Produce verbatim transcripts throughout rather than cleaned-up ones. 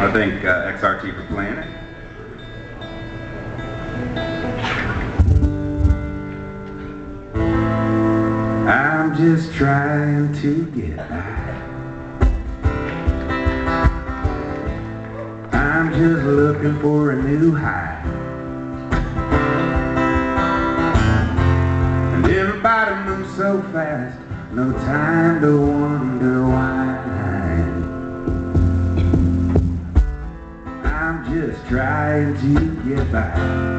I thank uh, X R T for playing it. I'm just trying to get by. I'm just looking for a new high. And everybody moves so fast, no time to wonder why. I'm just trying to get by.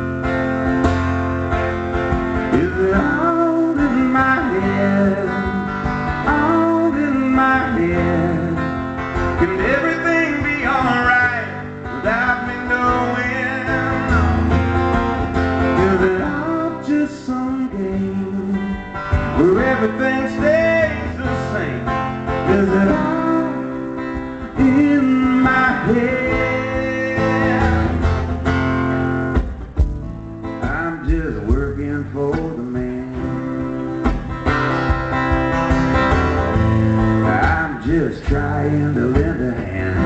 Is it all in my head? All in my head? Can everything be alright without me knowing? Is it all just some game where everything stays the same? Is it all in my head? I'm just working for the man. I'm just trying to lend a hand.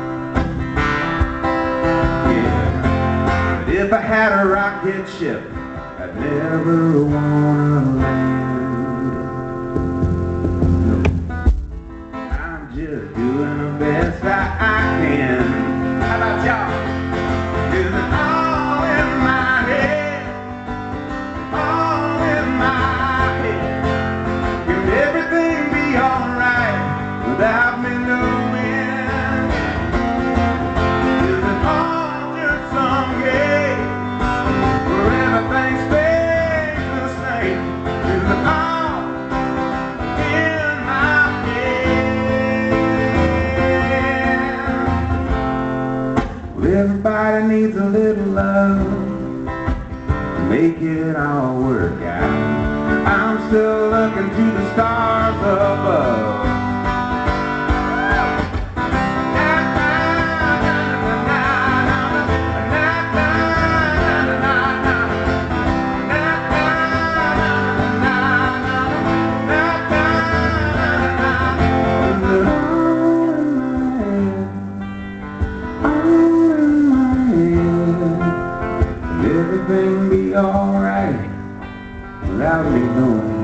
Yeah. But if I had a rocket ship, I'd never wanna land. No. I'm just doing the best I, I can. How about y'all? Is it all in my head? All in my head? Can everything be alright without me knowing? Is it all just some game where everything stays the same? Is it all in my head? Well, everybody needs a little love to make it all work out. I'm still looking to the stars above. Everything be alright without me knowing.